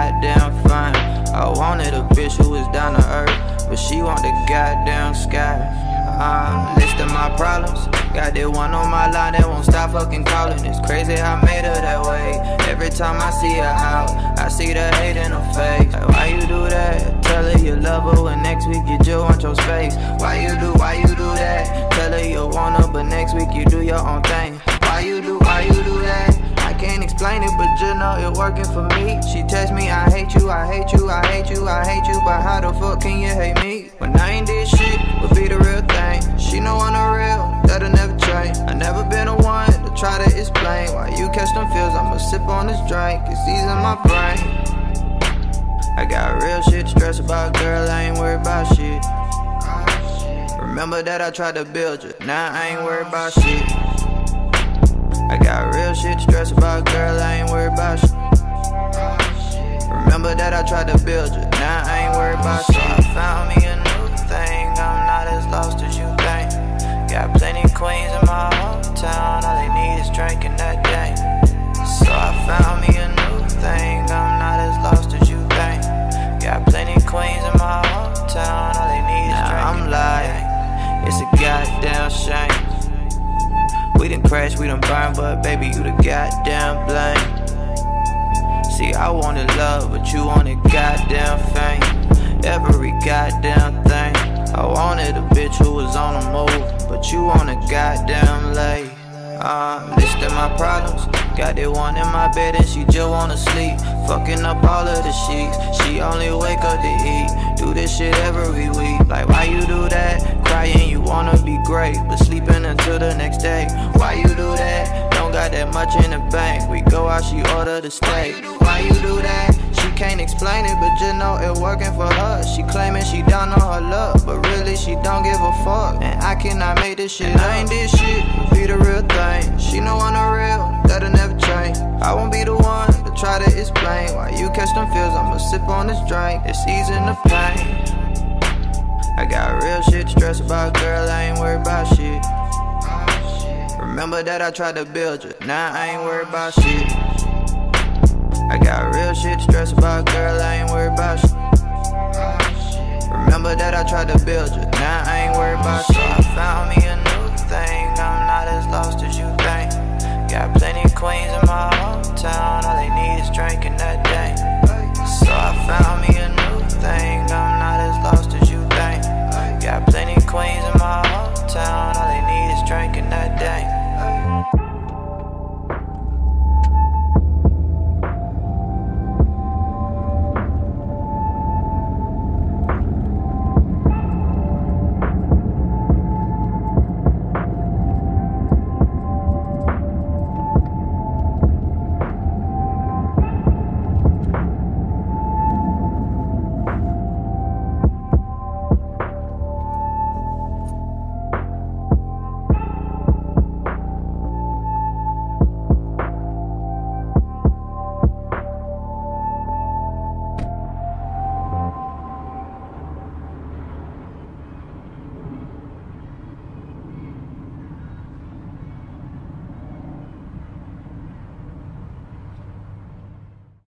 goddamn fine. I wanted a bitch who was down to earth, but she want the goddamn sky. Listing my problems, got that one on my line that won't stop fucking calling. It's crazy how I made her that way. Every time I see her out, I see the hate in her face. Like, why you do that? Tell her you love her and next week you just want your space. Why you do that? Tell her you want her but next week you do your own thing. Why you do that? I can't explain it, but you know it working for me. She text me, I hate you, I hate you, I hate you, I hate you, but how the fuck can you hate me? When I ain't did shit, would be the real thing. She know I'm the real, that'll never change. I never been the one to try to explain why you catch them feels. I'ma sip on this drink, it's easing my brain. I got real shit to stress about, girl, I ain't worried about shit. Remember that I tried to build you, now I ain't worried about shit. I got real shit to stress about, girl, I ain't worried about shit. Remember that I tried to build you, now I ain't worried about shit. So I found me a new thing, I'm not as lost as you think. Got plenty of queens in my hometown, all they need is drinking that day. So I found me a new thing, I'm not as lost as you think. Got plenty of queens in my hometown, all they need is drinking. Now I'm lying, it's a goddamn shame. We done crashed, we done burned, but baby, you the goddamn blame. See, I wanted love, but you wanted goddamn fame. Every goddamn thing. I wanted a bitch who was on the move, but you want a goddamn lay. Listing my problems, got that one in my bed and she just wanna sleep. Fucking up all of the sheets, she only wake up to eat. Do this shit every week, like why you do that? Crying you wanna be great, but sleeping until the next day. Why you do that? Don't got that much in the bank, we go out, she order the steak. Why you do that? She can't explain it, but just know it working for her. She claiming she down on her luck, but really she don't give a fuck. And I cannot make this shit, I ain't this shit, be the real thing. She know I'm the real, that'll never change. I won't be the one to try to explain why you catch them feels. I'ma sip on this drink, it's easing the pain. I got real shit to stress about, girl, I ain't worried about shit. Remember that I tried to build you, now I ain't worried about shit. I got real shit to stress about, girl, I ain't worried about shit. Remember that I tried to build you, now I ain't worried about shit. So I found me a new thing, I'm not as lost as you think. Got plenty of queens in my hometown, all they need is drinking.